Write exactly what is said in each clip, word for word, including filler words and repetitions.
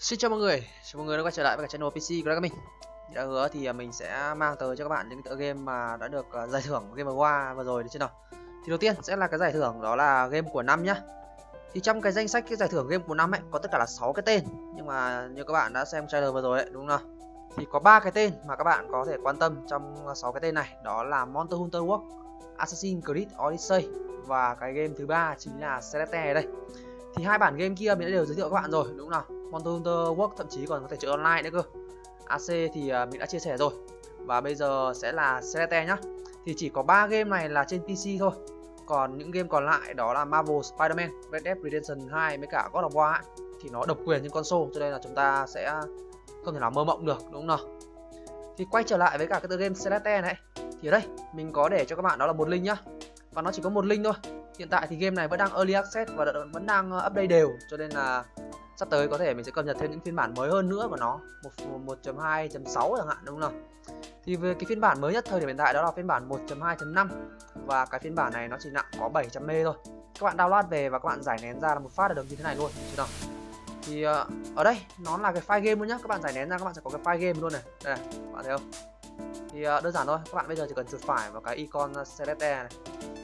Xin chào mọi người, chào mọi người đã quay trở lại với cả channel pê xê Gaming. Như đã hứa thì mình sẽ mang tới cho các bạn những tựa game mà đã được giải thưởng Game Award vừa rồi, được chưa nào? Thì đầu tiên sẽ là cái giải thưởng đó là game của năm nhá. Thì trong cái danh sách cái giải thưởng game của năm ấy có tất cả là sáu cái tên, nhưng mà như các bạn đã xem trailer vừa rồi ấy, đúng không nào? Thì có ba cái tên mà các bạn có thể quan tâm trong sáu cái tên này, đó là Monster Hunter World, Assassin's Creed Odyssey và cái game thứ ba chính là Celeste đây. Thì hai bản game kia mình đã đều giới thiệu các bạn rồi, đúng không nào? Monster Hunter World thậm chí còn có thể chơi online nữa cơ. a xê thì mình đã chia sẻ rồi. Và bây giờ sẽ là Celeste nhá. Thì chỉ có ba game này là trên pê xê thôi. Còn những game còn lại đó là Marvel Spider-Man, Red Dead Redemption hai với cả God of War ấy, thì nó độc quyền trên console, cho nên là chúng ta sẽ không thể nào mơ mộng được, đúng không nào? Thì quay trở lại với cả cái tựa game Celeste này, thì ở đây mình có để cho các bạn đó là một link nhá. Và nó chỉ có một link thôi. Hiện tại thì game này vẫn đang early access và vẫn đang update đều, cho nên là sắp tới có thể mình sẽ cập nhật thêm những phiên bản mới hơn nữa của nó, một chấm hai chấm sáu chẳng hạn, đúng không nào? Thì về cái phiên bản mới nhất thời điểm hiện tại đó là phiên bản một chấm hai chấm năm, và cái phiên bản này nó chỉ nặng có bảy trăm mê thôi. Các bạn download về và các bạn giải nén ra là một phát là được như thế này luôn, chứ nào? Thì uh, ở đây nó là cái file game luôn nhá, các bạn giải nén ra các bạn sẽ có cái file game luôn này, đây này, các bạn thấy không? Thì uh, đơn giản thôi, các bạn bây giờ chỉ cần chuột phải vào cái icon Celeste này,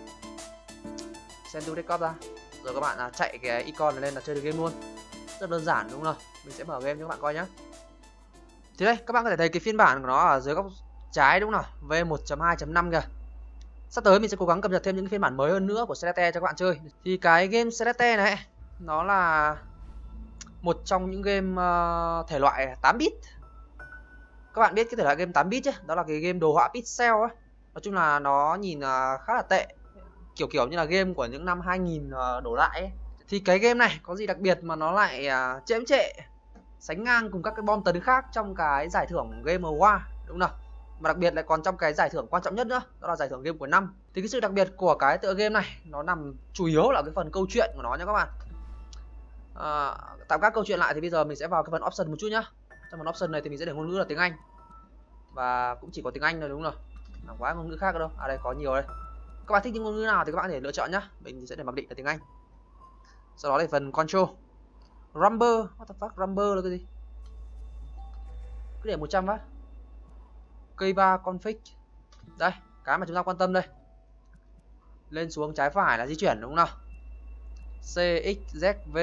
send to desktop ra, rồi các bạn uh, chạy cái icon này lên là chơi được game luôn. Rất đơn giản, đúng không? Mình sẽ mở game cho các bạn coi nhé. Thì đây, các bạn có thể thấy cái phiên bản của nó ở dưới góc trái, đúng không nào? V một chấm hai chấm năm kìa. Sắp tới mình sẽ cố gắng cập nhật thêm những phiên bản mới hơn nữa của Celeste cho các bạn chơi. Thì cái game Celeste này nó là một trong những game uh, thể loại tám bit. Các bạn biết cái thể loại game tám bit chứ? Đó là cái game đồ họa pixel ấy. Nói chung là nó nhìn uh, khá là tệ. Kiểu kiểu như là game của những năm hai nghìn uh, đổ lại ấy. Thì cái game này có gì đặc biệt mà nó lại uh, chễm trệ sánh ngang cùng các cái bom tấn khác trong cái giải thưởng Game Award, đúng không nào? Mà đặc biệt lại còn trong cái giải thưởng quan trọng nhất nữa, đó là giải thưởng game của năm. Thì cái sự đặc biệt của cái tựa game này nó nằm chủ yếu là cái phần câu chuyện của nó nha các bạn. À, tạm các câu chuyện lại thì bây giờ mình sẽ vào cái phần option một chút nhá. Trong phần option này thì mình sẽ để ngôn ngữ là tiếng Anh, và cũng chỉ có tiếng Anh thôi, đúng không? Chẳng quá ngôn ngữ khác đâu. À đây có nhiều đây. Các bạn thích những ngôn ngữ nào thì các bạn có thể lựa chọn nhá. Mình sẽ để mặc định là tiếng Anh. Sau đó là phần control. Rumble, what the fuck, Rumble là cái gì? Cứ để một trăm phát. Keyba config. Đây, cái mà chúng ta quan tâm đây. Lên xuống trái phải là di chuyển, đúng không nào? C, X, Z, V.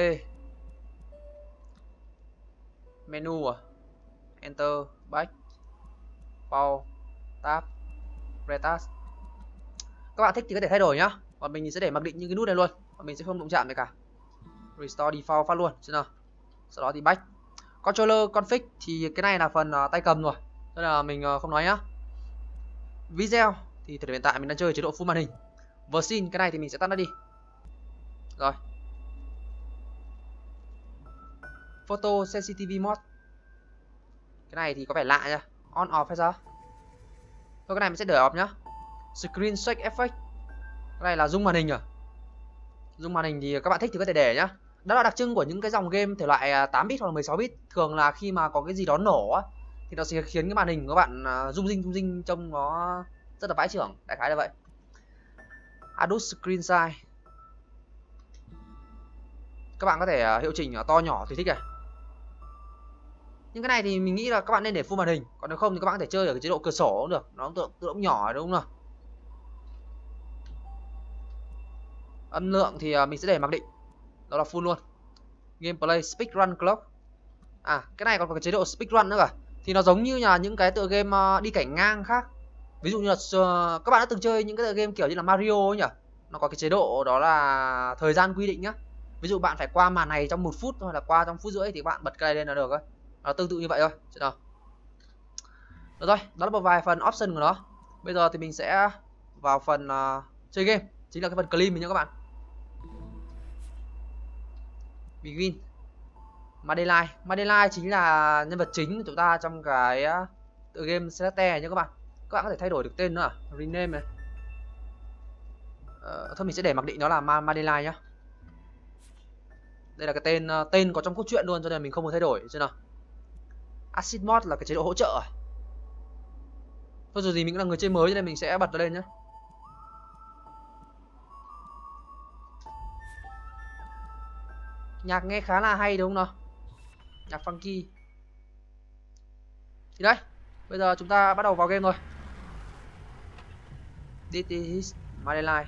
Menu à? Enter, back, pause, tab, retask. Các bạn thích thì có thể thay đổi nhá. Còn mình sẽ để mặc định những cái nút này luôn. Và mình sẽ không đụng chạm gì cả. Restore default phát luôn, xem nào. Sau đó thì back. Controller config thì cái này là phần uh, tay cầm rồi, nên là mình uh, không nói nhá. Video thì thời điểm hiện tại mình đang chơi chế độ full màn hình. Version cái này thì mình sẽ tắt nó đi. Rồi. Photo sensitivity mode. Cái này thì có vẻ lạ nha. On off hay sao? Thôi cái này mình sẽ để off nhá. Screen shake effect. Cái này là zoom màn hình à? Zoom màn hình thì các bạn thích thì có thể để nhá. Đó là đặc trưng của những cái dòng game thể loại tám bit hoặc là mười sáu bit. Thường là khi mà có cái gì đó nổ á, thì nó sẽ khiến cái màn hình của bạn rung rinh rung rinh trông nó rất là vãi chưởng. Đại khái là vậy. Adjust screen size. Các bạn có thể hiệu chỉnh to nhỏ tùy thích này. Nhưng cái này thì mình nghĩ là các bạn nên để full màn hình. Còn nếu không thì các bạn có thể chơi ở cái chế độ cửa sổ cũng được. Nó tự, tự động nhỏ, đúng không nào? Âm lượng thì mình sẽ để mặc định, đó là full luôn. Gameplay speed run clock. À, cái này còn có cái chế độ speed run nữa cả. Thì nó giống như là những cái tựa game đi cảnh ngang khác. Ví dụ như là uh, các bạn đã từng chơi những cái tựa game kiểu như là Mario ấy nhỉ? Nó có cái chế độ đó là thời gian quy định nhá. Ví dụ bạn phải qua màn này trong một phút hoặc là qua trong phút rưỡi thì bạn bật cái này lên là được thôi. Nó tương tự như vậy thôi. Được rồi, đó là một vài phần option của nó. Bây giờ thì mình sẽ vào phần uh, chơi game, chính là cái phần clean mình nhé các bạn. Begin. Madeline, Madeline chính là nhân vật chính của chúng ta trong cái uh, tựa game Celeste này nhé các bạn. Các bạn có thể thay đổi được tên nữa à? Rename này. Uh, thôi mình sẽ để mặc định nó là Madeline nhá. Đây là cái tên uh, tên có trong cốt truyện luôn, cho nên mình không muốn thay đổi, chứ nào. Acid mod là cái chế độ hỗ trợ à? Thôi dù gì mình cũng là người chơi mới cho nên mình sẽ bật nó lên nhé. Nhạc nghe khá là hay đúng không nào? nhạc funky. Thì đấy, bây giờ chúng ta bắt đầu vào game rồi. This is Madeline.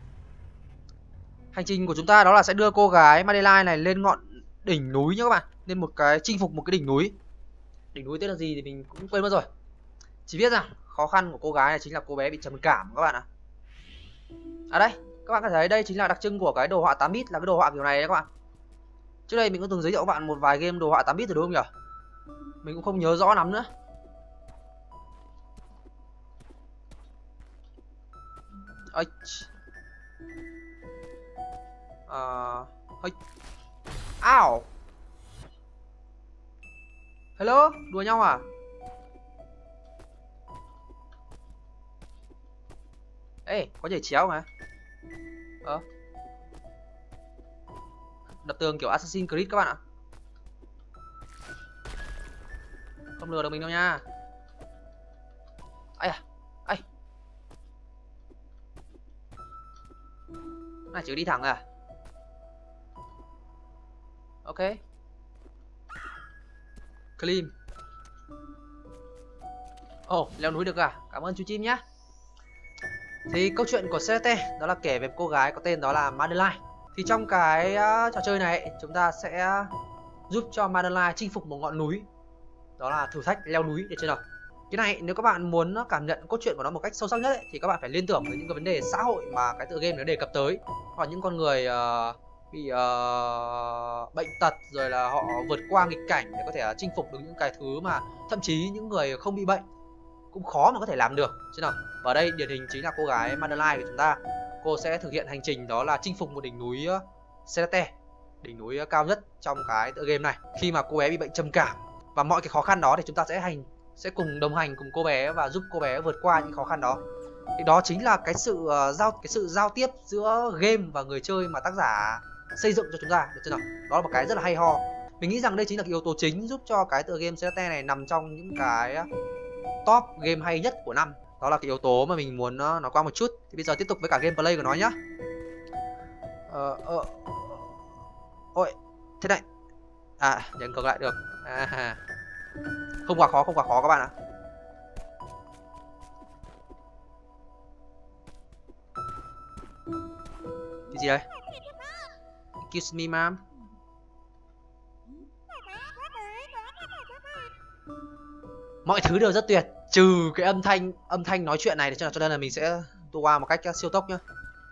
Hành trình của chúng ta đó là sẽ đưa cô gái Madeline này lên ngọn đỉnh núi nhá các bạn, lên một cái chinh phục một cái đỉnh núi. Đỉnh núi tên là gì thì mình cũng quên mất rồi. Chỉ biết rằng khó khăn của cô gái này chính là cô bé bị trầm cảm các bạn ạ. À đây, các bạn có thấy đây chính là đặc trưng của cái đồ họa tám bit, là cái đồ họa kiểu này đấy các bạn. Trước đây mình cũng từng giới thiệu các bạn một vài game đồ họa tám bit rồi đúng không nhỉ? Mình cũng không nhớ rõ lắm nữa. Ây. À, hơi. Ow. Hello, đùa nhau à? Ê, có nhảy chéo mà. Ờ. Đập tường kiểu Assassin's Creed các bạn ạ. Không lừa được mình đâu nha. Ây à, ây. Này chỉ đi thẳng à? Ok. Clean. Ồ, oh, leo núi được à? Cảm ơn chú chim nhá. Thì câu chuyện của Celeste đó là kể về cô gái có tên đó là Madeline. Thì trong cái uh, trò chơi này chúng ta sẽ giúp cho Madeline chinh phục một ngọn núi. Đó là thử thách leo núi để chơi nào. Cái này nếu các bạn muốn cảm nhận cốt truyện của nó một cách sâu sắc nhất ấy, thì các bạn phải liên tưởng với những cái vấn đề xã hội mà cái tựa game nó đề cập tới. Hoặc những con người uh, bị uh, bệnh tật, rồi là họ vượt qua nghịch cảnh để có thể uh, chinh phục được những cái thứ mà thậm chí những người không bị bệnh cũng khó mà có thể làm được. Chứ nào. Và ở đây điển hình chính là cô gái Madeline của chúng ta. Cô sẽ thực hiện hành trình đó là chinh phục một đỉnh núi uh, Celeste, đỉnh núi uh, cao nhất trong cái tựa game này. Khi mà cô bé bị bệnh trầm cảm, và mọi cái khó khăn đó thì chúng ta sẽ hành sẽ cùng đồng hành cùng cô bé và giúp cô bé vượt qua những khó khăn đó. Thì đó chính là cái sự uh, giao cái sự giao tiếp giữa game và người chơi mà tác giả xây dựng cho chúng ta, được chưa nào? Đó là một cái rất là hay ho. Mình nghĩ rằng đây chính là cái yếu tố chính giúp cho cái tựa game Celeste này nằm trong những cái top game hay nhất của năm. Đó là cái yếu tố mà mình muốn uh, nói qua một chút. Thì bây giờ tiếp tục với cả gameplay của nó nhá. Ờ ờ ôi, thế này. À, nhấn ngược lại được. À, không quá khó, không quá khó các bạn ạ. Cái gì đây? Excuse me ma'am. Mọi thứ đều rất tuyệt, trừ cái âm thanh âm thanh nói chuyện này, cho nên là mình sẽ tua qua một cách siêu tốc nhá.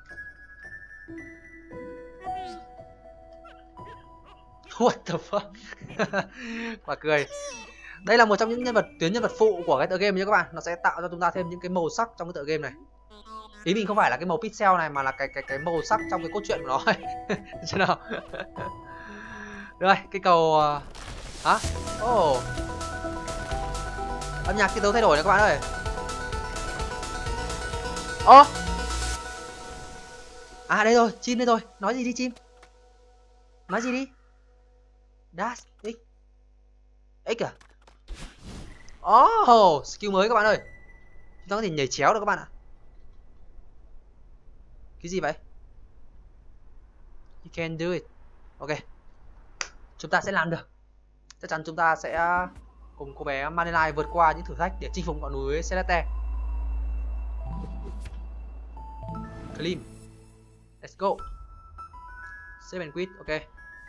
What the fuck? Mà cười. Đây là một trong những nhân vật tuyến nhân vật phụ của cái tựa game nhé các bạn. Nó sẽ tạo cho chúng ta thêm những cái màu sắc trong cái tựa game này. Ý mình không phải là cái màu pixel này mà là cái cái cái màu sắc trong cái cốt truyện của nó ấy. Chứ nào. Rồi, cái cầu hả? Ồ. Oh. Âm nhạc tiết tấu thay đổi này các bạn ơi. Ô. Oh. À đây rồi, chim đây rồi. Nói gì đi chim? Nói gì đi? Dash X. X à? Oh, skill mới các bạn ơi. Chúng ta có thể nhảy chéo được các bạn ạ. Cái gì vậy? You can do it. Ok. Chúng ta sẽ làm được. Chắc chắn chúng ta sẽ cùng cô bé Madeline vượt qua những thử thách để chinh phục ngọn núi Celeste. Clean. Let's go. Save and quit. Ok.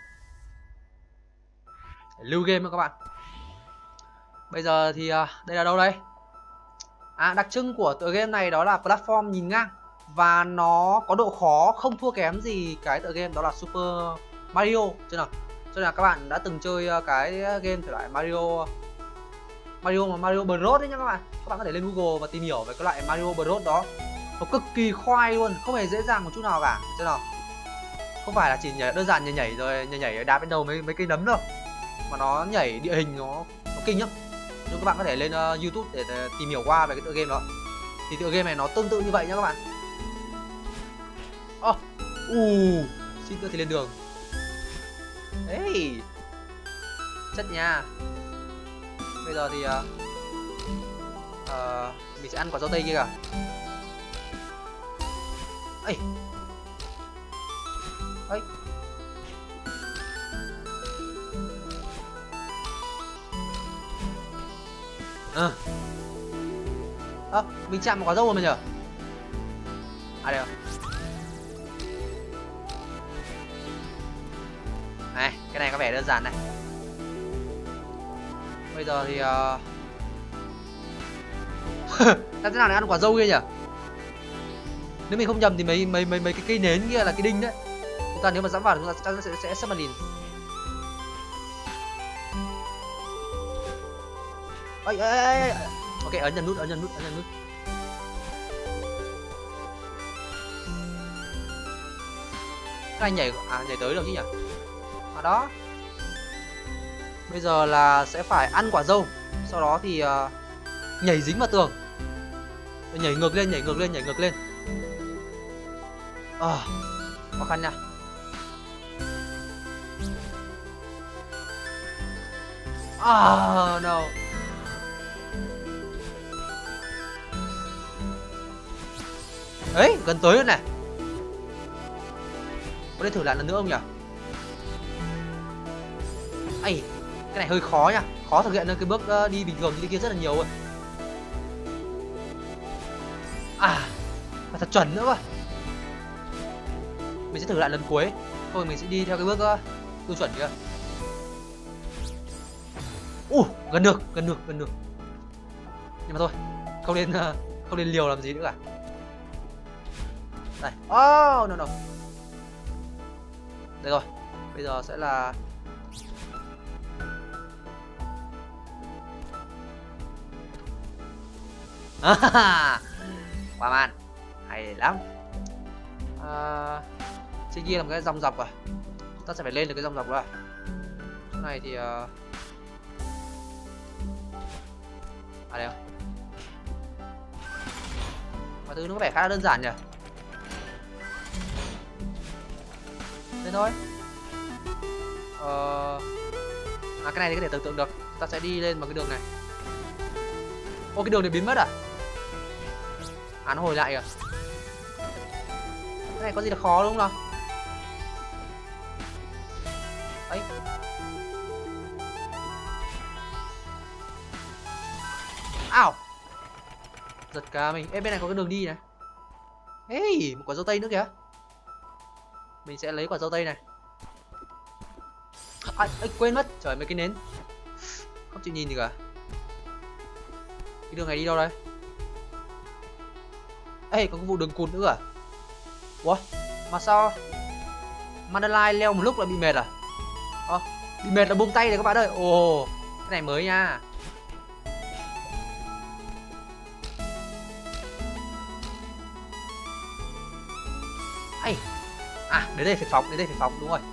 Lưu game các bạn. Bây giờ thì uh, đây là đâu đây? À, đặc trưng của tựa game này đó là platform nhìn ngang. Và nó có độ khó không thua kém gì cái tựa game đó là Super Mario. Chứ nào? Cho nên là các bạn đã từng chơi cái game thể loại Mario Mario mà Mario Bros đấy nhá các bạn. Các bạn có thể lên Google và tìm hiểu về cái loại Mario Bros đó. Nó cực kỳ khoai luôn, không hề dễ dàng một chút nào cả. Chứ nào? Không phải là chỉ nhảy đơn giản nhảy nhảy rồi nhảy nhảy đạp lên đầu mấy mấy cây nấm đâu. Mà nó nhảy địa hình nó nó kinh lắm. Nhưng các bạn có thể lên uh, YouTube để, để tìm hiểu qua về cái tựa game đó. Thì tựa game này nó tương tự như vậy nhá các bạn. Ồ, oh. uh, xin nữa thì lên đường. Hey, chất nha. Bây giờ thì uh, uh, mình sẽ ăn quả dâu tây kia cả. Ê, ê, Ờ à, mình chạm một quả dâu rồi mà nhở. À đây rồi. Này, cái này có vẻ đơn giản này. Bây giờ thì uh... làm thế nào để ăn quả dâu kia nhỉ? Nếu mình không nhầm thì mấy mấy mấy mấy cái cây nến kia là cái đinh đấy. Chúng ta nếu mà dẫm vào thì chúng ta sẽ sẽ submarine. Ây ây ây. Ok, ấn nhầm nút, ấn nhầm nút, ấn nhầm nút. Các anh nhảy à nhảy tới được chứ nhỉ? À đó. Bây giờ là sẽ phải ăn quả dâu, sau đó thì uh, nhảy dính vào tường. Nhảy ngược lên, nhảy ngược lên, nhảy ngược lên. À, khó khăn nha. Ah, no. Ấy, gần tới rồi này. Có nên thử lại lần nữa không nhỉ? Ây, cái này hơi khó nha. Khó thực hiện hơn cái bước uh, đi bình thường như kia rất là nhiều rồi. À, phải thật chuẩn nữa cơ. Mình sẽ thử lại lần cuối. Thôi mình sẽ đi theo cái bước uh, tiêu chuẩn kia. Uh, gần được, gần được, gần được. Nhưng mà thôi, không nên uh, không nên liều làm gì nữa cả. Đây. Oh, no no. Đây rồi. Bây giờ sẽ là qua màn. Hay lắm. À, trên kia là một cái dòng dọc rồi. Chúng ta sẽ phải lên được cái dòng dọc rồi. Chỗ này thì uh... à đây không? Mọi thứ nó có vẻ khá là đơn giản nhỉ. Thế thôi. Ờ... À cái này thì có thể tưởng tượng được. Chúng ta sẽ đi lên bằng cái đường này. Ô cái đường này biến mất à? À nó hồi lại à? Cái này có gì là khó đúng không nào? Ấy. Ao. Giật cả mình. Ê bên này có cái đường đi này. Hey, một quả dâu tây nữa kìa. Mình sẽ lấy quả dâu tây này. À, à, quên mất. Trời mấy cái nến. Không chịu nhìn gì cả. Cái đường này đi đâu đây? Ê có cái vụ đường cụt nữa à? Ủa? Mà sao Madeline leo một lúc là bị mệt à? Ờ, à, bị mệt là buông tay rồi các bạn ơi. Ồ, cái này mới nha. Ây. À, đến đây phải phóng, đến đây phải phóng đúng rồi.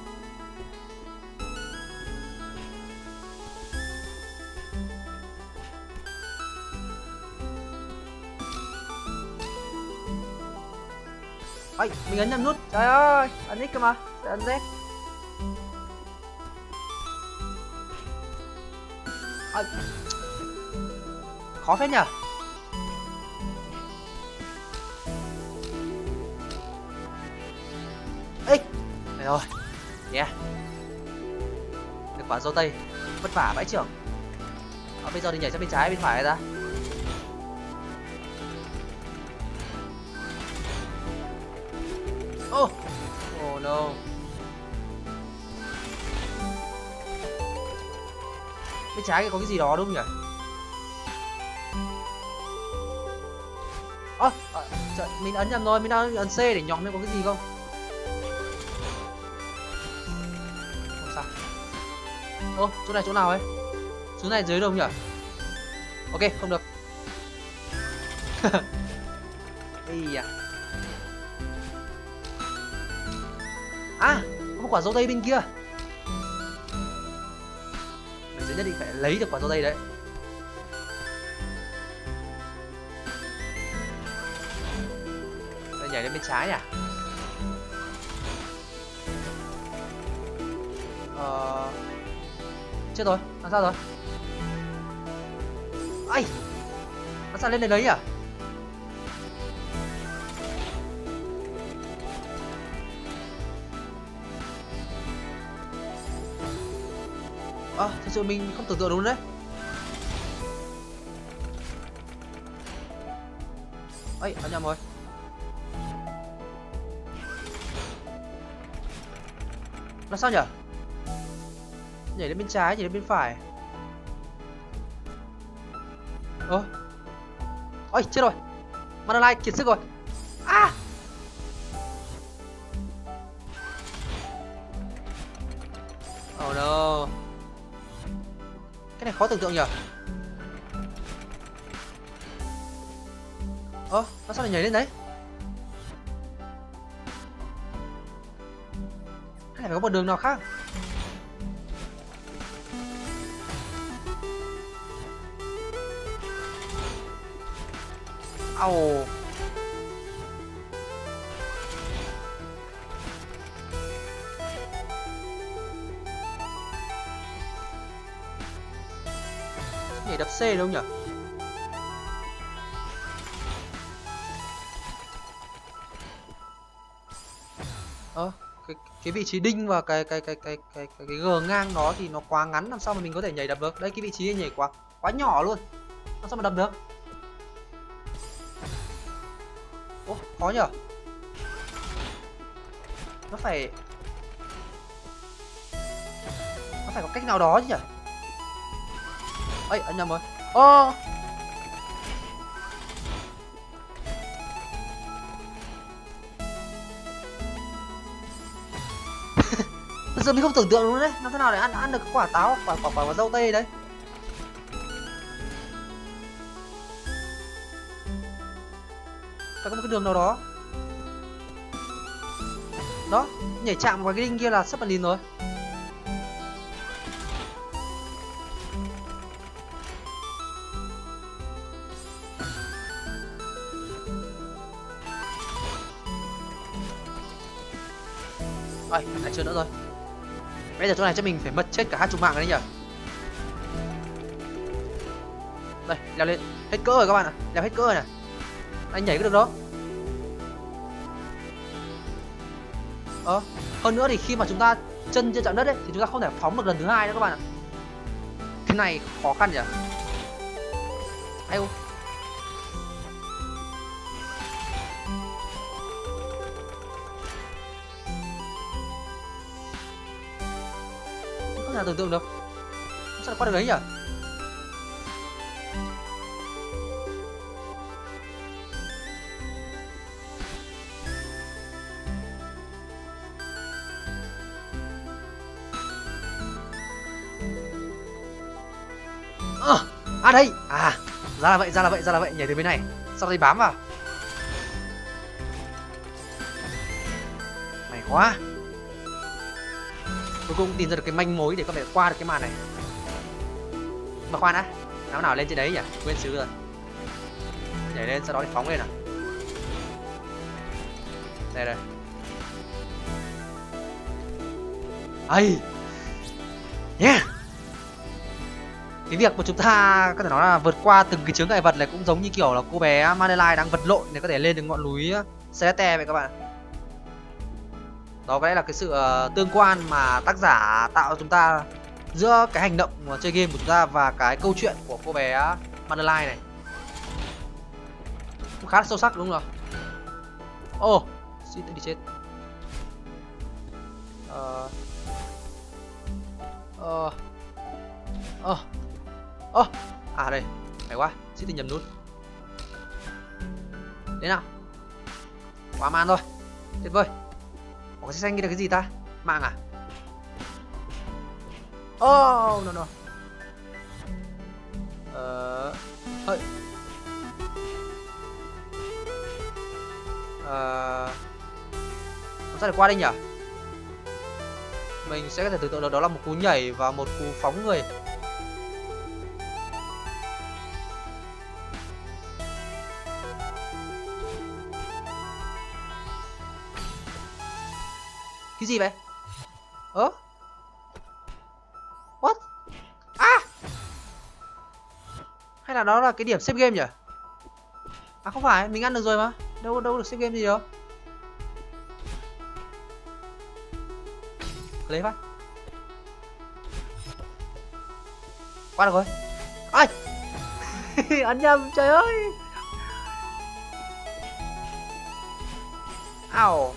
Ây, mình ấn nhầm nút. Trời ơi, ấn X cơ mà. Sẽ ấn Z. Ây. Khó phết nhỉ. X. Đây rồi. Yeah. Được quả dâu tây. Vất vả vãi trưởng. À, bây giờ thì nhảy sang bên trái bên phải ra. Oh. Oh no. Bên trái kia có cái gì đó đúng không nhỉ? Ơ, oh, à, trời, mình ấn nhầm rồi, mình đang ấn C để nhọn nên có cái gì không? Không sao. Ô, oh, chỗ này chỗ nào ấy? Chỗ này dưới đâu nhỉ? Ok, không được. Ây da. À, có một quả dâu tây bên kia. Mình sẽ nhất định phải lấy được quả dâu tây đấy. Đây nhảy lên bên trái nhỉ? Ờ... Chết rồi, làm sao rồi? Ai? Làm sao lên đây lấy à? À, thật sự mình không tưởng tượng đúng đấy. Ấy, ấn nhầm rồi. Là sao nhở? Nhảy đến bên trái, nhảy đến bên phải. Ơ. Ôi, chết rồi. Mana Light kiệt sức rồi. À. Oh no. Cái này khó tưởng tượng nhở? Ơ, nó sao lại nhảy lên đấy? Hay là phải có một đường nào khác? Au. Nhảy đập C đúng không nhỉ? Ơ, cái cái vị trí đinh và cái cái cái cái cái cái, cái g ngang đó thì nó quá ngắn, làm sao mà mình có thể nhảy đập được? Đây, cái vị trí nhảy quá quá nhỏ luôn. Làm sao mà đập được? Ô, khó nhở? Nó phải Nó phải có cách nào đó chứ nhỉ? Ây, ấn nhầm rồi. Ô. Thật sự mình không tưởng tượng luôn đấy. Làm thế nào để ăn ăn được quả táo, quả quả quả, quả dâu tây đấy? Phải có một cái đường nào đó. Đó, nhảy chạm vào cái đinh kia là sắp bật lìn rồi. Ây, lại chưa nữa rồi. Bây giờ chỗ này chắc mình phải mất chết cả hai chục mạng đấy nhỉ? Đây, leo lên. Hết cỡ rồi các bạn ạ. Leo hết cỡ rồi này. Anh nhảy có được đó. Ờ, hơn nữa thì khi mà chúng ta chân chưa chạm đất ấy thì chúng ta không thể phóng được lần thứ hai nữa các bạn ạ. Cái này khó khăn nhỉ? Ai ô. Không thể nào tưởng tượng được. Sao lại qua được đấy nhỉ? À, à đây. À, ra là vậy, ra là vậy, ra là vậy, nhảy từ bên này. Sau đây bám vào. May quá. Cuối cùng tìm ra được cái manh mối để có thể qua được cái màn này. Mà khoan đã, nào nào lên trên đấy nhỉ? Quên xứ rồi. Nhảy lên sau đó thì phóng lên à? Đây đây. Ây. Yeah. Cái việc mà chúng ta có thể nói là vượt qua từng cái chướng ngại vật này cũng giống như kiểu là cô bé Manelai đang vật lộn để có thể lên được ngọn núi Celeste vậy các bạn. Đó có lẽ là cái sự uh, tương quan mà tác giả tạo cho chúng ta giữa cái hành động mà chơi game của chúng ta và cái câu chuyện của cô bé Manelai này. Cũng khá là sâu sắc đúng không? Ồ, oh, xin đi chết. Ờ Ờ Ờ Ơ, à đây, phải quá, xin tình nhầm nút. Thế nào? Quá man thôi. Tuyệt vời. Ủa, cái xanh kia là cái gì ta? Mạng à? Oh, no no. Ờ hơi. Ờ làm sao để qua đây nhỉ? Mình sẽ có thể tưởng tượng được đó là một cú nhảy và một cú phóng người. Cái gì vậy? Ơ? What? À! Hay là đó là cái điểm save game nhỉ? À không phải, mình ăn được rồi mà. Đâu đâu được save game gì đâu. Lấy phát. Qua được rồi. Ai? Ăn nhầm, trời ơi. Ao.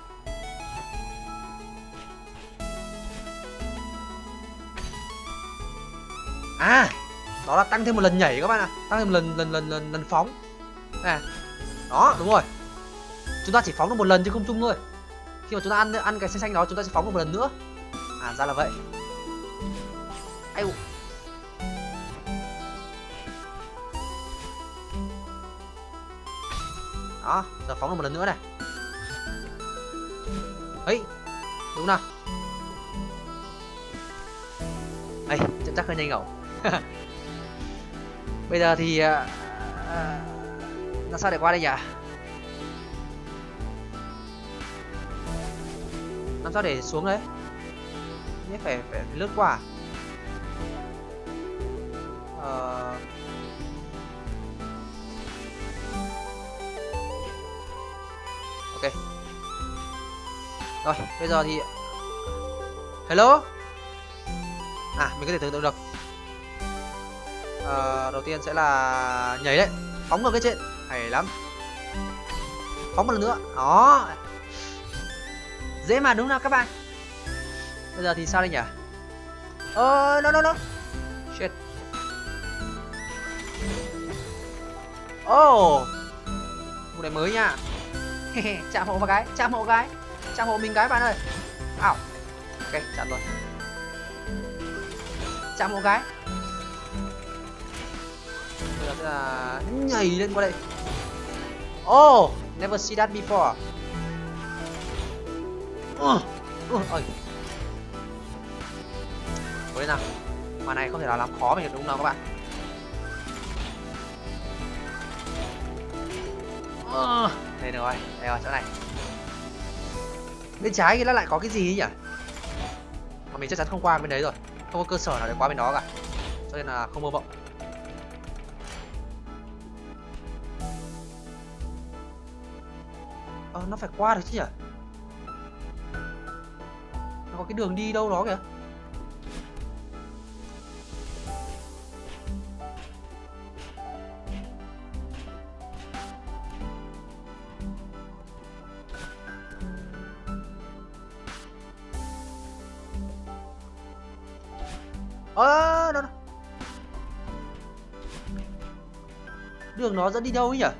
À, đó là tăng thêm một lần nhảy các bạn ạ, tăng thêm một lần lần lần lần lần phóng. À, đó đúng rồi. Chúng ta chỉ phóng được một lần chứ không chung thôi. Khi mà chúng ta ăn ăn cái xanh xanh đó chúng ta sẽ phóng được một lần nữa. À ra là vậy. Ai đó, giờ phóng được một lần nữa này. Ấy, đúng nào. Ấy, chắc hơi nhanh ngầu. Bây giờ thì uh, uh, làm sao để qua đây nhỉ? Làm sao để xuống đấy? Nhé phải, phải phải lướt qua. Uh... Ok. Rồi, bây giờ thì hello. À, mình có thể tưởng tượng được. À, đầu tiên sẽ là nhảy đấy, phóng vào cái trên, hay lắm. Phóng một lần nữa, đó. Dễ mà đúng không các bạn? Bây giờ thì sao đây nhỉ? Ờ, no no no. Shit. Oh. Một này mới nha. Chạm hộ vào cái, chạm hộ cái, chạm hộ mình cái bạn ơi. Ảo. Ok, chạm rồi. Chạm hộ cái. Bây giờ sẽ là nhảy lên qua đây. Oh, never see that before. Uh, uh, ơi. Cố lên nào. Mà này không thể nào làm khó mình được đúng không nào các bạn? Uh, đây rồi, đây rồi chỗ này. Bên trái kia nó lại có cái gì ấy nhỉ? Mà mình chắc chắn không qua bên đấy rồi, không có cơ sở nào để qua bên đó cả, cho nên là không mơ mộng. Ờ, nó phải qua được chứ nhỉ? Nó có cái đường đi đâu đó kìa. Ơ, à, đâu, đâu. Đường nó dẫn đi đâu ấy nhỉ?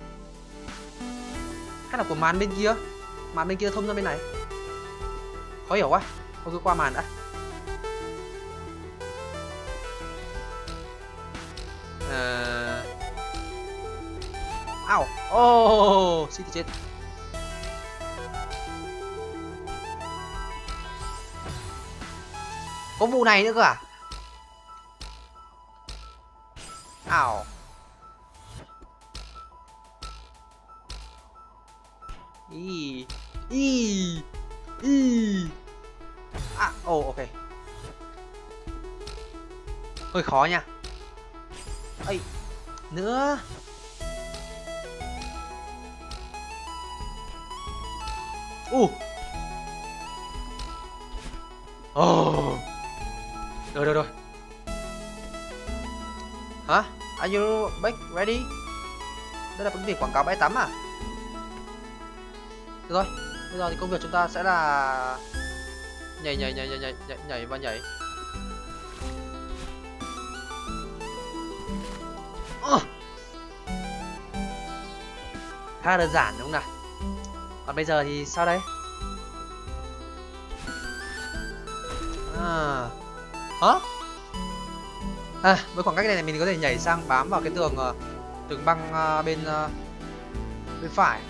Hay là của màn bên kia? Màn bên kia thông ra bên này. Khó hiểu quá. Thôi cứ qua màn đã. Ờ... Ảo. Ô, oh, xịt chết. Có vụ này nữa cơ à? Ảo. Ý. Ý. Ý. À, ồ, oh, ok. Hơi khó nha. Ây. Nữa. Uh. Oh. Rồi, rồi, rồi. Hả? Are you back ready? Đây là cái việc quảng cáo bãi tắm à? Được rồi, bây giờ thì công việc chúng ta sẽ là nhảy nhảy nhảy nhảy nhảy nhảy, nhảy và nhảy. Uh. Khá đơn giản đúng không nào? Còn bây giờ thì sao đây? À. Hả? À, với khoảng cách này, này mình có thể nhảy sang bám vào cái tường uh, tường băng uh, bên uh, bên phải.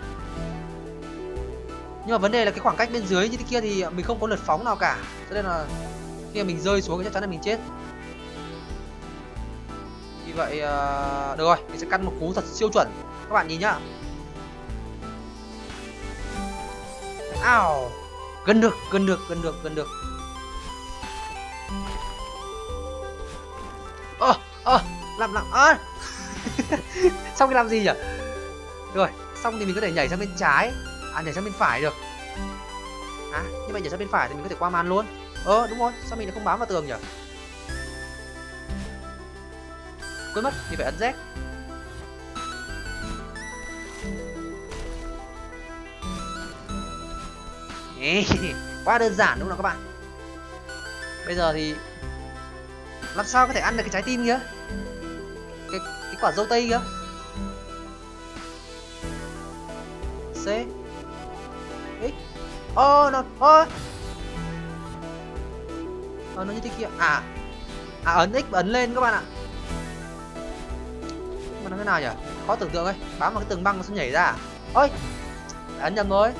Nhưng mà vấn đề là cái khoảng cách bên dưới như thế kia thì mình không có lượt phóng nào cả, cho nên là khi mà mình rơi xuống thì chắc chắn là mình chết. Vì vậy uh, được rồi, mình sẽ căn một cú thật siêu chuẩn. Các bạn nhìn nhá. Ào, gần được, gần được, gần được, gần được. Ơ, à, ơ, à, làm làm ơ. Xong cái làm gì nhỉ? Rồi, xong thì mình có thể nhảy sang bên trái, à nhảy sang bên phải được. À, như vậy nhảy sang bên phải thì mình có thể qua màn luôn. Ờ, đúng rồi, sao mình lại không bám vào tường nhỉ? Quên mất, thì phải ấn Z. Quá đơn giản đúng không các bạn? Bây giờ thì làm sao có thể ăn được cái trái tim kia, cái cái quả dâu tây kia. C x ô nó ô ờ, nó như thế kia à à ấn x và ấn lên các bạn ạ. Mà nó thế nào nhỉ, khó tưởng tượng ấy. Bám vào cái tường băng nó sẽ nhảy ra. Ôi ấn nhầm rồi.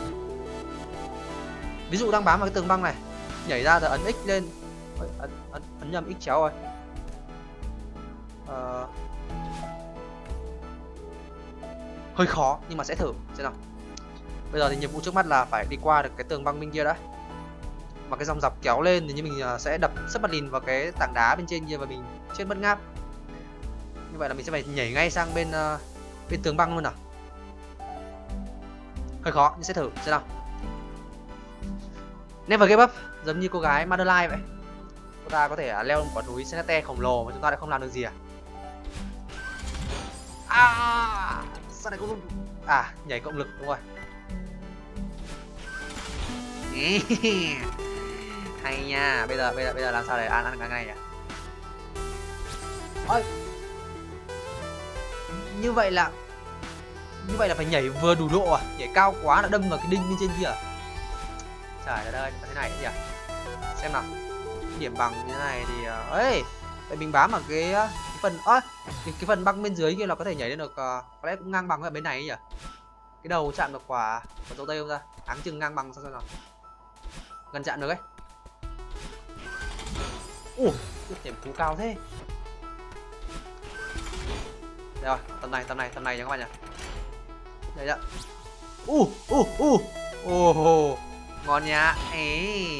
Ví dụ đang bám vào cái tường băng này, nhảy ra rồi ấn x lên. Ôi, ấn, ấn, ấn nhầm x chéo rồi. Ờ... hơi khó nhưng mà sẽ thử xem nào. Bây giờ thì nhiệm vụ trước mắt là phải đi qua được cái tường băng bên kia đã. Mà cái dòng dọc kéo lên thì như mình sẽ đập sấp mặt lìn vào cái tảng đá bên trên kia và mình chết mất ngáp. Như vậy là mình sẽ phải nhảy ngay sang bên uh, bên tường băng luôn nào. Hơi khó nhưng sẽ thử xem nào. Never give up, giống như cô gái Madeline vậy. Cô ta có thể leo một quả núi Senate khổng lồ mà chúng ta lại không làm được gì à? À, sao lại cũng à nhảy cộng lực đúng rồi. Hay nha. Bây giờ bây giờ bây giờ làm sao để ăn ăn cái này nhỉ? Ôi, như vậy là như vậy là phải nhảy vừa đủ độ à? Nhảy cao quá là đâm vào cái đinh bên trên kia à? Trời đất ơi, thế này nhỉ? Xem nào. Cái điểm bằng như thế này thì ấy, vậy mình bám ở cái, cái phần ơi, cái, cái phần băng bên dưới kia là có thể nhảy lên được, uh, có lẽ cũng ngang bằng với bên này ấy nhỉ? Cái đầu chạm được quả quả dâu tây không ra? Áng chừng ngang bằng sao xem nào. Gần chạm được ấy. Ủa, điểm cú cao thế. Đây rồi, tầm này, tầm này, tầm này nha các bạn nhỉ. Đây đó. U u u. Ồ, ngon nhá. Ê.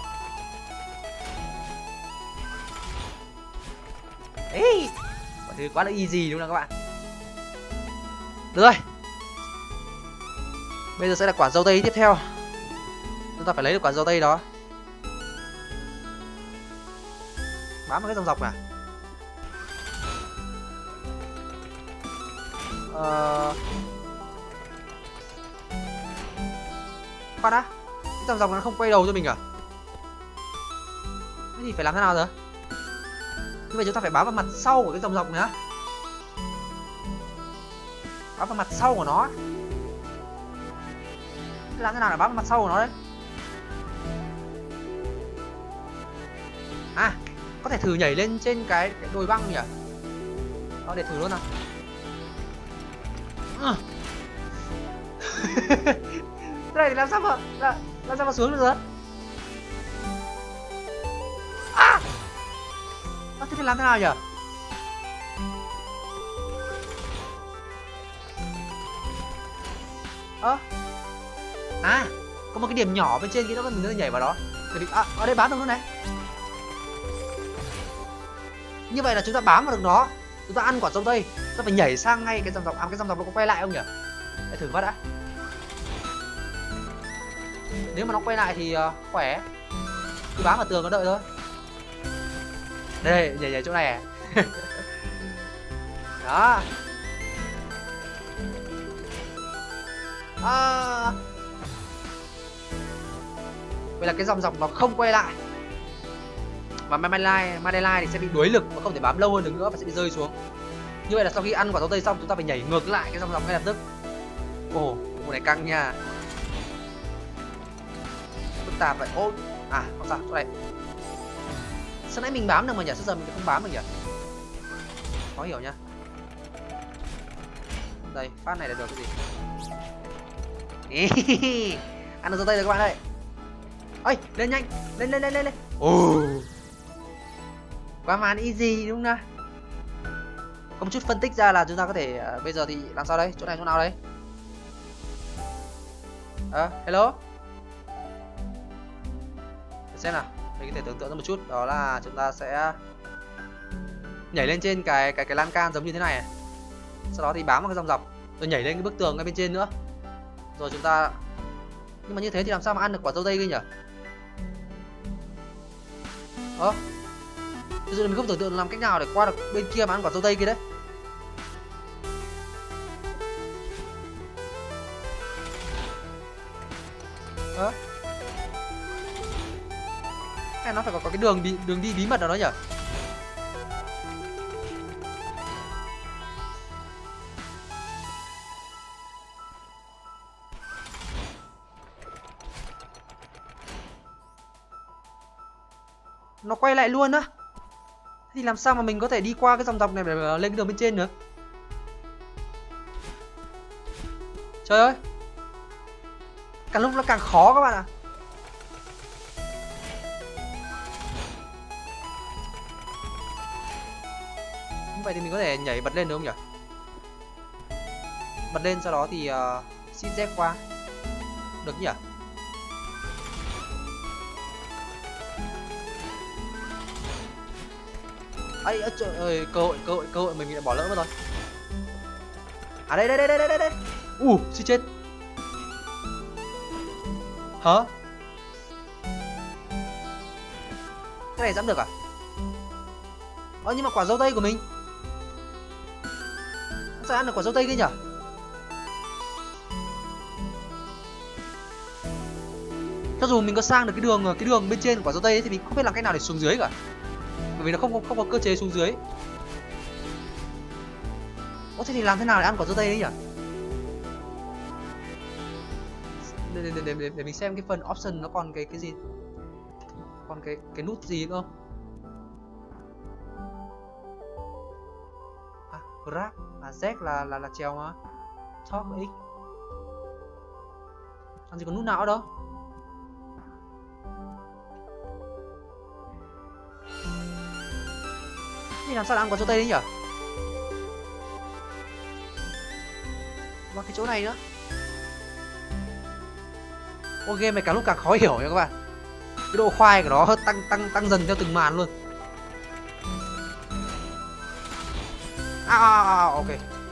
Ê. Quả thứ quá là easy đúng không các bạn? Được rồi. Bây giờ sẽ là quả dâu tây tiếp theo. Chúng ta phải lấy được quả dâu tây đó. Bám vào cái dòng dọc à? Ờ... Khoan đã, cái dòng dọc nó không quay đầu cho mình à? Thế thì phải làm thế nào rồi? Như vậy chúng ta phải bám vào mặt sau của cái dòng dọc nữa. Bám vào mặt sau của nó. Làm thế nào để bám vào mặt sau của nó đấy? À, có thể thử nhảy lên trên cái, cái đồi băng nhỉ? Đó, để thử luôn nào. À. Thế này thì làm sao mà làm, làm sao mà xuống được rồi? À, à thế thì làm thế nào nhỉ? Ơ, à, à, có một cái điểm nhỏ bên trên kia đó, mình có thể nhảy vào đó. Để à, ở đây bám được luôn này. Như vậy là chúng ta bám vào được nó, chúng ta ăn quả dâu tây, chúng ta phải nhảy sang ngay cái dòng dọc. À, cái dòng dọc nó có quay lại không nhỉ? Để thử phát đã. Nếu mà nó quay lại thì uh, khỏe. Cứ bám vào tường nó đợi thôi. Đây, nhảy nhảy chỗ này à? Đó. À. Vậy là cái dòng dọc nó không quay lại. Và Madeline, Madeline thì sẽ bị đuối lực và không thể bám lâu hơn được nữa và sẽ bị rơi xuống. Như vậy là sau khi ăn quả dâu tây xong chúng ta phải nhảy ngược lại cái dòng dọc ngay lập tức. Ồ, bộ này căng nha. Phức tạp vậy. Ô, à, không sao, chỗ này. Sao nãy mình bám được mà nhỉ? Sao giờ mình không bám được nhỉ? Khó hiểu nha. Đây, phát này là được cái gì? Ăn được dâu tây rồi các bạn ơi. Ơi, lên nhanh, lên lên lên lên lên. Ồ. Quá màn easy đúng không? Có một chút phân tích ra là chúng ta có thể uh, bây giờ thì làm sao đây? Chỗ này chỗ nào đây? Ờ, à, hello. Để xem nào, mình có thể tưởng tượng ra một chút, đó là chúng ta sẽ nhảy lên trên cái cái cái lan can giống như thế này. Sau đó thì bám vào cái dòng dọc, rồi nhảy lên cái bức tường ngay bên trên nữa. Rồi chúng ta, nhưng mà như thế thì làm sao mà ăn được quả dâu tây kia nhỉ? Ơ, thực sự là mình không tưởng tượng làm cách nào để qua được bên kia mà ăn quả dâu tây kia đấy. Ơ, Hay nó phải có, có cái đường bí, đường đi bí mật nào đó nhỉ? Nó quay lại luôn á. Thì làm sao mà mình có thể đi qua cái dòng dọc này để lên cái đường bên trên được? Trời ơi, càng lúc nó càng khó các bạn ạ. Như vậy thì mình có thể nhảy bật lên được không nhỉ? Bật lên sau đó thì uh, xin Z qua được nhỉ? Ấy trời ơi, cơ hội cơ hội cơ hội mình đã bỏ lỡ mất rồi. À đây đây đây đây đây đây. U, uh, suýt chết. Hả? Cái này dám được à? Ơ nhưng mà quả dâu tây của mình sao ăn được quả dâu tây kia nhỉ? Cho dù mình có sang được cái đường cái đường bên trên quả dâu tây ấy, thì mình không biết làm cách nào để xuống dưới cả. Bởi vì nó không không có cơ chế xuống dưới. Ủa thế thì làm thế nào để ăn quả dâu tây đấy nhỉ? Để, để, để, để, để mình xem cái phần option nó còn cái cái gì, còn cái cái nút gì nữa không? À, grab, à Z là là là treo mà, talk X, làm gì có nút nào đâu. Thì làm sao để ăn quả dâu tây đấy nhỉ? Và cái chỗ này nữa. Ô game này càng lúc càng khó hiểu nha các bạn. Cái độ khoai của nó tăng tăng tăng dần theo từng màn luôn. À, à, à ok.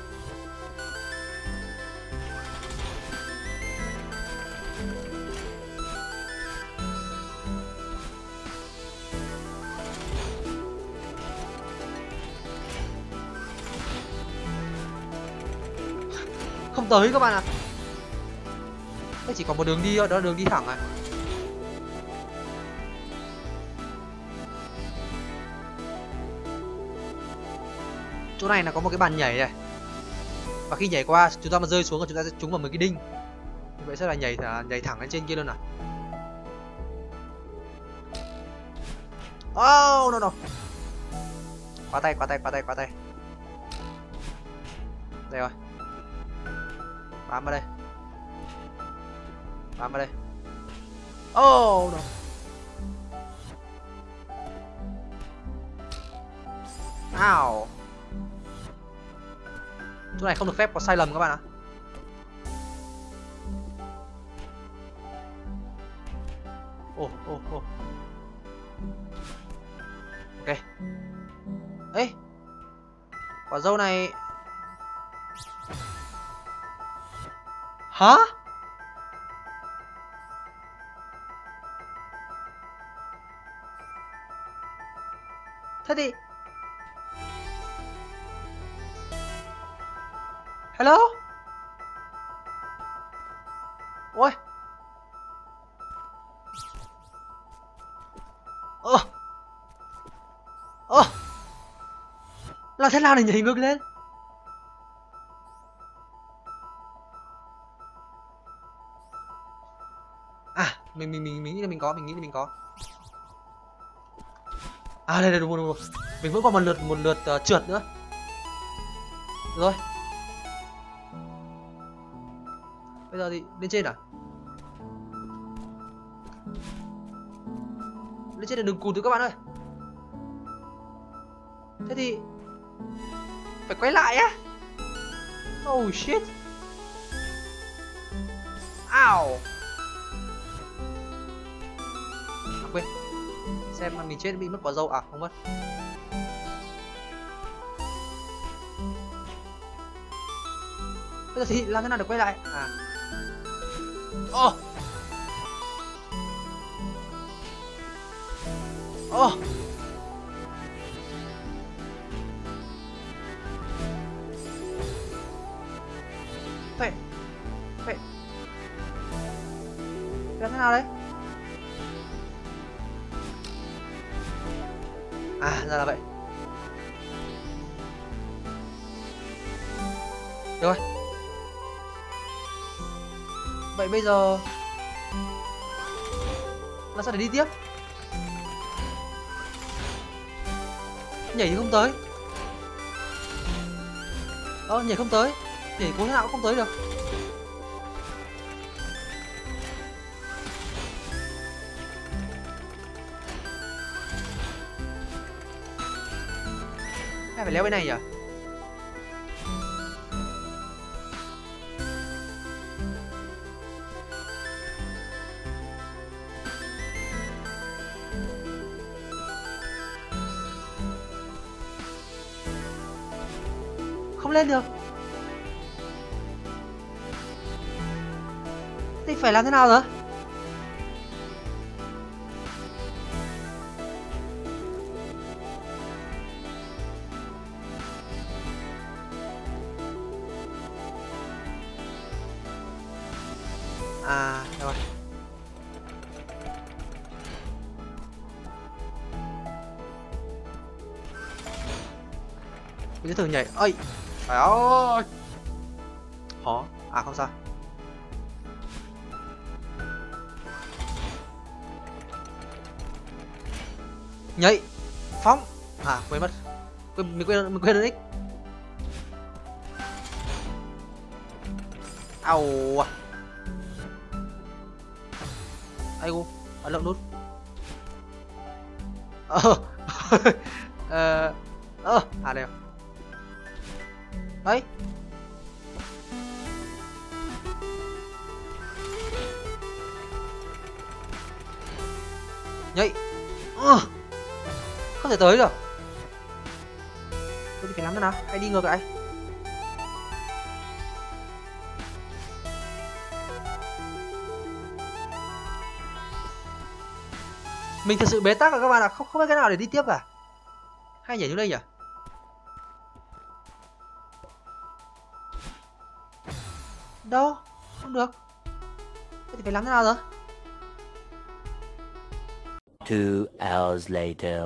Không tới các bạn ạ. À. Đây chỉ có một đường đi thôi, đó là đường đi thẳng à. Chỗ này là có một cái bàn nhảy này. Và khi nhảy qua chúng ta mà rơi xuống thì chúng ta sẽ trúng vào một cái đinh. Như vậy sẽ là nhảy nhảy thẳng lên trên kia luôn à. Oh no no. Quá tay, quá tay, quá tay, quá tay. Đây rồi. Bám vào đây. Bám vào đây. Oh no. Ow. Chỗ này không được phép có sai lầm các bạn ạ. Ồ ồ ồ. Ok. Ê, quả dâu này. Hả? Thế thì hello? Ôi. Ơ. Ơ. Làm thế nào để nhảy ngược lên? À, mình mình mình mình nghĩ là mình có, mình nghĩ là mình có. À đây đây đúng rồi, đúng rồi. Mình vẫn còn một lượt một lượt uh, trượt nữa. Được rồi. Bây giờ thì lên trên à? Lên trên là đừng cụt nữa các bạn ơi. Thế thì phải quay lại á. Oh shit. Ow. À, quên. Xem mà mình chết bị mất quả dâu à? Không mất. Bây giờ thì làm thế nào để quay lại? À. Oh. Oh. Phải. Phải. Làm thế nào đấy? À ra là vậy. Được rồi. Vậy bây giờ là sao để đi tiếp? Nhảy thì không tới. Ơ nhảy không tới. Nhảy cố thế nào cũng không tới được. Hay phải leo bên này nhỉ? Không lên được. Thì phải làm thế nào nữa? À rồi. Mình sẽ thử nhảy. Ơi trời ơi, khó. À không sao. Nhảy phóng. À quên mất. Quên, mình quên mình quên x. Au. Ai u, ấn lộn nút. Ờ. Ờ. Ơ, à đây. Đấy. Nhảy. Ờ. Không thể tới được. Tôi phải làm thế nào? Hay đi ngược lại? Mình thật sự bế tắc rồi các bạn ạ, không không biết cái nào để đi tiếp cả. Hay nhảy xuống đây nhỉ? Đâu? Không được. Thế thì phải làm thế nào rồi? Two hours later.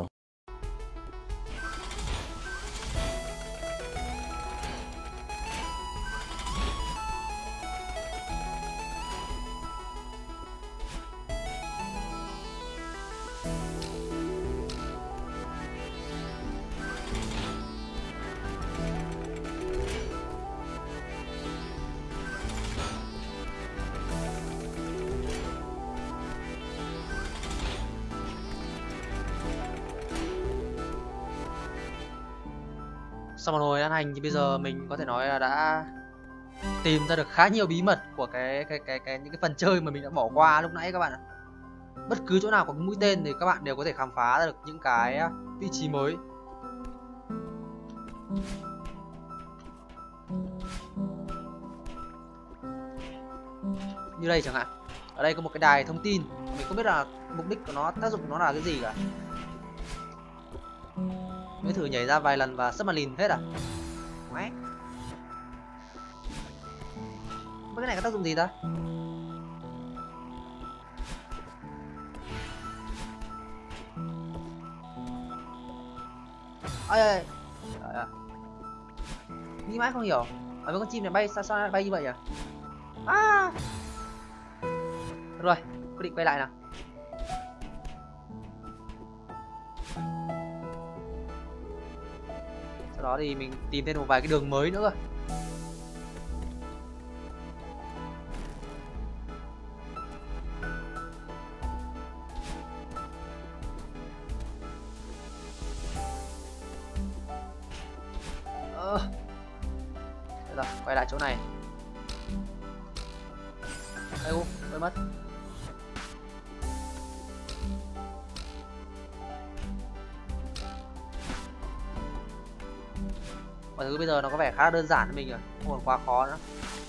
Sau một hồi ăn hành thì bây giờ mình có thể nói là đã tìm ra được khá nhiều bí mật của cái cái cái cái những cái phần chơi mà mình đã bỏ qua lúc nãy các bạn ạ. Bất cứ chỗ nào có mũi tên thì các bạn đều có thể khám phá ra được những cái vị trí mới. Như đây chẳng hạn. Ở đây có một cái đài thông tin, mình không biết là mục đích của nó, tác dụng của nó là cái gì cả. Mới thử nhảy ra vài lần và sắp mà lìn hết à? Mẹ. Cái này có tác dụng gì ta? Ây ơi. Trời ơi. Nghĩ mãi không hiểu. Ở mấy con chim này bay sao sao lại bay như vậy à? À. Rồi, quyết định quay lại nào. Sau đó thì mình tìm thêm một vài cái đường mới nữa. Ờ. Rồi, quay lại chỗ này. Ây u, quên mất. Mọi thứ bây giờ nó có vẻ khá là đơn giản với mình rồi, không còn quá khó nữa.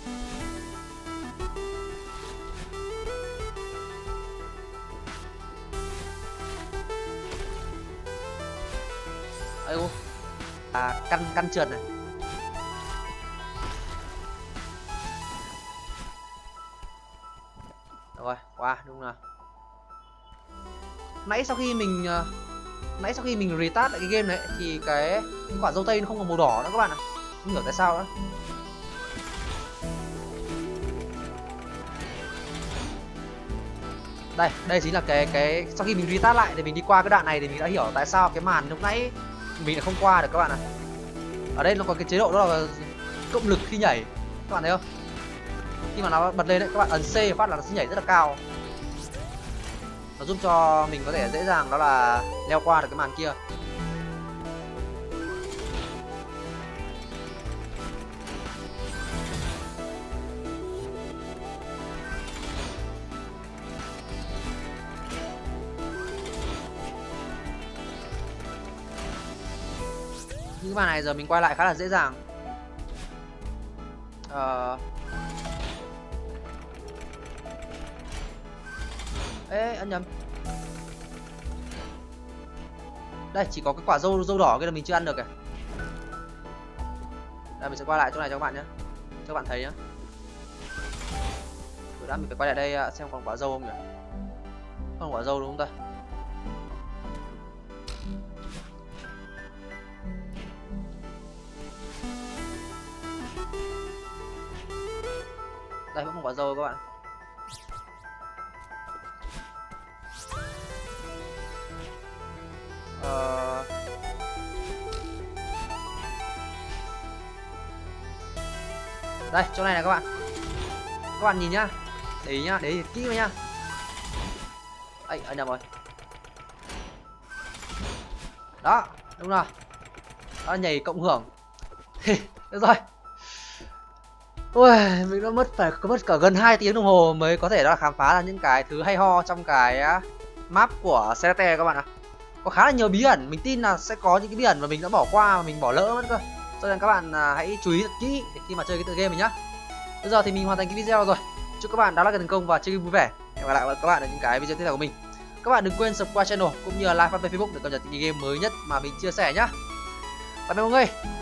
Ây u. À, căn căn trượt này. Rồi, qua đúng là. Nãy sau khi mình uh, nãy sau khi mình restart lại cái game này thì cái, cái quả dâu tây nó không còn màu đỏ nữa các bạn ạ. Không hiểu tại sao nữa. Đây, đây chính là cái cái sau khi mình restart lại thì mình đi qua cái đoạn này thì mình đã hiểu tại sao cái màn lúc nãy mình lại không qua được các bạn ạ. Ở đây nó có cái chế độ đó là cộng lực khi nhảy, các bạn thấy không? Khi mà nó bật lên đấy, các bạn ấn C phát là nó sẽ nhảy rất là cao. Nó giúp cho mình có thể dễ dàng đó là leo qua được cái màn kia. Những màn này giờ mình quay lại khá là dễ dàng. Ờ... Ê, ăn nhầm. Đây, chỉ có cái quả dâu dâu đỏ kia là mình chưa ăn được kìa. Đây, mình sẽ quay lại chỗ này cho các bạn nhé, cho các bạn thấy nhé. Rồi đã, mình phải quay lại đây xem còn quả dâu không nhỉ? Còn quả dâu đúng không ta? Đây vẫn còn quả dâu các bạn. Ờ... Đây, chỗ này này các bạn. Các bạn nhìn nhá. Để ý nhá, để ý kỹ vào nhá. Ấy, anh nhầm rồi. Đó, đúng rồi. Đó, nhảy cộng hưởng. Được rồi. Ui, mình đã mất phải có mất cả gần hai tiếng đồng hồ mới có thể đó là khám phá ra những cái thứ hay ho trong cái map của Celeste các bạn ạ. Có khá là nhiều bí ẩn, mình tin là sẽ có những cái bí ẩn mà mình đã bỏ qua mà mình bỏ lỡ mất cơ. Cho nên các bạn hãy chú ý thật kỹ để khi mà chơi cái tựa game này nhá. Bây giờ thì mình hoàn thành cái video rồi. Chúc các bạn đã like thành công và chơi game vui vẻ. Hẹn gặp lại các bạn ở những cái video tiếp theo của mình. Các bạn đừng quên subscribe channel cũng như là like fanpage Facebook để cập nhật những game mới nhất mà mình chia sẻ nhá. Tạm biệt mọi người.